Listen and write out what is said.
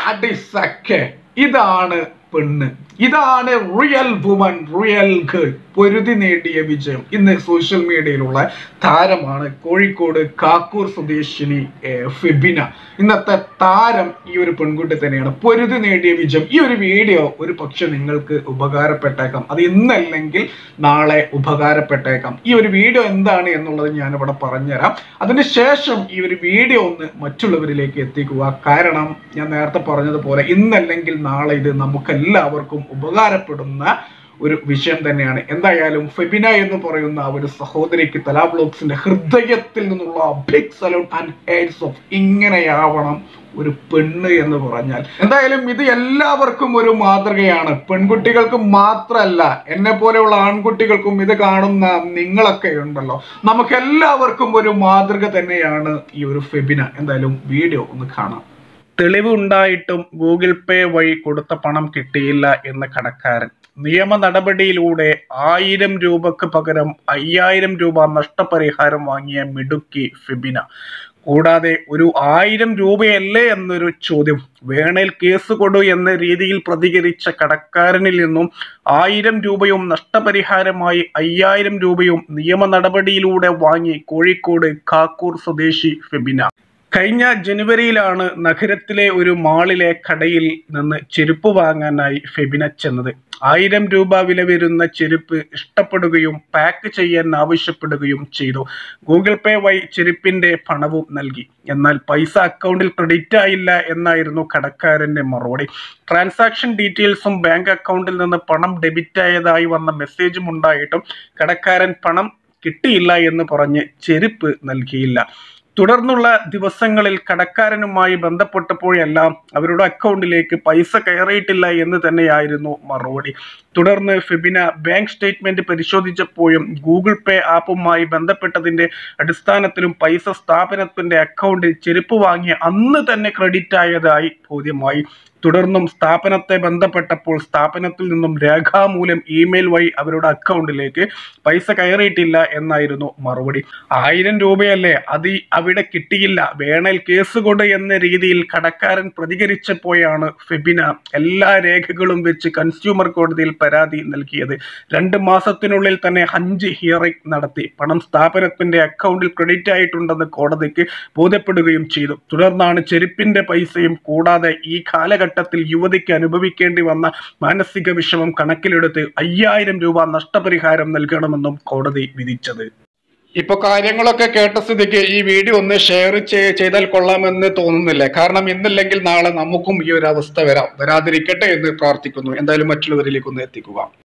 that is okay. ഇതാണ് പെണ്ണ്, ഇതാണ് റിയൽ വുമൻ, റിയൽ ഗേൾ. പൊരുതി നേടിയ വിജയം. ഇന്ന് സോഷ്യൽ മീഡിയയിലുള്ള താരമാണ് കോഴിക്കോട് കാക്കൂർ സ്വദേശിനി ഫെബിന. ഇന്നത്തെ താരം ഈ ഒരു പെൺകുട്ടി തന്നെയാണ്. പൊരുതി നേടിയ വിജയം. ഈ ഒരു വീഡിയോ ഒരു പക്ഷെ നിങ്ങൾക്ക് ഉപകാരപ്പെട്ടേക്കാം, അത് ഇന്നല്ലെങ്കിൽ നാളെ ഉപകാരപ്പെട്ടേക്കാം. ഈ ഒരു വീഡിയോ എന്താണ് എന്നുള്ളത് ഞാനിവിടെ പറഞ്ഞുതരാം. അതിനുശേഷം ഈ ഒരു വീഡിയോ ഒന്ന് മറ്റുള്ളവരിലേക്ക് എത്തിക്കുക. കാരണം ഞാൻ നേരത്തെ പറഞ്ഞതുപോലെ ഇന്നല്ലെങ്കിൽ നാളെ ഇത് നമുക്കെല്ലാവർക്കും ഉപകാരപ്പെടുന്ന ഒരു വിഷയം തന്നെയാണ്. എന്തായാലും ഫെബിന എന്ന് പറയുന്ന ഒരു സഹോദരിക്ക് തല വ്ലോഗ്സിന്റെ ഹൃദയത്തിൽ നിന്നുള്ള big salute and hats off. ഇങ്ങനെയാവണം ഒരു പെണ്ണ് എന്ന് പറഞ്ഞാൽ. എന്തായാലും ഇത് എല്ലാവർക്കും ഒരു മാതൃകയാണ്. പെൺകുട്ടികൾക്ക് മാത്രമല്ല, എന്നെ പോലെയുള്ള ആൺകുട്ടികൾക്കും ഇത് കാണുന്ന നിങ്ങളൊക്കെ ഉണ്ടല്ലോ, നമുക്ക് എല്ലാവർക്കും ഒരു മാതൃക തന്നെയാണ് ഈ ഒരു ഫെബിന. എന്തായാലും വീഡിയോ ഒന്ന് കാണാം. തെളിവ് ഉണ്ടായിട്ടും ഗൂഗിൾ പേ വഴി കൊടുത്ത പണം കിട്ടിയില്ല എന്ന കടക്കാരൻ. നിയമ നടപടിയിലൂടെ 1000 രൂപക്ക് പകരം 5000 രൂപ നഷ്ടപരിഹാരം വാങ്ങിയ മിടുക്കി ഫെബിന. കൂടാതെ ഒരു 1000 രൂപയല്ലേ എന്നൊരു ചോദ്യം. വേണേൽ കേസ് കൊടു എന്ന രീതിയിൽ പ്രതികരിച്ച കടക്കാരനിൽ നിന്നും 1000 രൂപയും നഷ്ടപരിഹാരമായി 5000 രൂപയും നിയമ നടപടിയിലൂടെ വാങ്ങി കോഴിക്കോട് കാക്കൂർ സ്വദേശി ഫെബിന. കഴിഞ്ഞ ജനുവരിയിലാണ് നഗരത്തിലെ ഒരു മാളിലെ കടയിൽ നിന്ന് ചെരുപ്പ് വാങ്ങാനായി ഫെബിന ചെന്നത്. 1000 രൂപ വില വരുന്ന ചെരുപ്പ് ഇഷ്ടപ്പെടുകയും പാക്ക് ചെയ്യാൻ ആവശ്യപ്പെടുകയും ചെയ്തു. ഗൂഗിൾ പേ വഴി ചെരുപ്പിന്റെ പണവും നൽകി. എന്നാൽ പൈസ അക്കൗണ്ടിൽ ക്രെഡിറ്റ് ആയില്ല എന്നായിരുന്നു കടക്കാരന്റെ മറുപടി. ട്രാൻസാക്ഷൻ ഡീറ്റെയിൽസും ബാങ്ക് അക്കൗണ്ടിൽ നിന്ന് പണം ഡെബിറ്റ് ആയതായി വന്ന മെസ്സേജും ഉണ്ടായിട്ടും കടക്കാരൻ പണം കിട്ടിയില്ല എന്ന് പറഞ്ഞ് ചെരുപ്പ് നൽകിയില്ല. തുടർന്നുള്ള ദിവസങ്ങളിൽ കടക്കാരനുമായി ബന്ധപ്പെട്ടപ്പോഴെല്ലാം അവരുടെ അക്കൗണ്ടിലേക്ക് പൈസ കയറിയിട്ടില്ല എന്ന് തന്നെയായിരുന്നു മറുപടി. തുടർന്ന് ഫെബിന ബാങ്ക് സ്റ്റേറ്റ്മെന്റ് പരിശോധിച്ചപ്പോഴും ഗൂഗിൾ പേ ആപ്പുമായി ബന്ധപ്പെട്ടതിന്റെ അടിസ്ഥാനത്തിലും പൈസ സ്ഥാപനത്തിന്റെ അക്കൗണ്ടിൽ ചെരുപ്പ് വാങ്ങിയ അന്ന് തന്നെ ക്രെഡിറ്റ് ആയതായി ബോധ്യമായി. തുടർന്നും സ്ഥാപനത്തെ ബന്ധപ്പെട്ടപ്പോൾ സ്ഥാപനത്തിൽ നിന്നും രേഖാമൂലം ഇമെയിൽ വഴി അവരുടെ അക്കൗണ്ടിലേക്ക് പൈസ കയറിയിട്ടില്ല എന്നായിരുന്നു മറുപടി. 1000 രൂപയല്ലേ, അത് അവിടെ കിട്ടിയില്ല, വേണേൽ കേസ് കൊടു എന്ന രീതിയിൽ കടക്കാരൻ പ്രതികരിച്ചപ്പോഴാണ് ഫെബിന എല്ലാ രേഖകളും വെച്ച് കൺസ്യൂമർ കോടതിയിൽ പരാതി നൽകിയത്. 2 മാസത്തിനുള്ളിൽ തന്നെ 5 ഹിയറിംഗ് നടത്തി. പണം സ്ഥാപനത്തിന്റെ അക്കൗണ്ടിൽ ക്രെഡിറ്റ് ആയിട്ടുണ്ടെന്ന് കോടതിക്ക് ബോധ്യപ്പെടുകയും ചെയ്തു. തുടർന്നാണ് ചെരുപ്പിന്റെ പൈസയും കൂടാതെ ഈ കാലഘട്ടത്തിൽ യുവതിക്ക് അനുഭവിക്കേണ്ടി വന്ന മാനസിക വിഷമം കണക്കിലെടുത്ത് 5000 രൂപ നഷ്ടപരിഹാരം നൽകണമെന്നും കോടതി വിധിച്ചത്. ഇപ്പൊ കാര്യങ്ങളൊക്കെ കേട്ട സ്ഥിതിക്ക് ഈ വീഡിയോ ഒന്ന് ഷെയർ ചെയ്താൽ കൊള്ളാമെന്ന് തോന്നുന്നില്ല. കാരണം ഇന്നില്ലെങ്കിൽ നാളെ നമുക്കും ഈ ഒരു അവസ്ഥ വരാതിരിക്കട്ടെ എന്ന് പ്രാർത്ഥിക്കുന്നു. എന്തായാലും മറ്റുള്ളവരിലേക്ക് ഒന്ന് എത്തിക്കുക.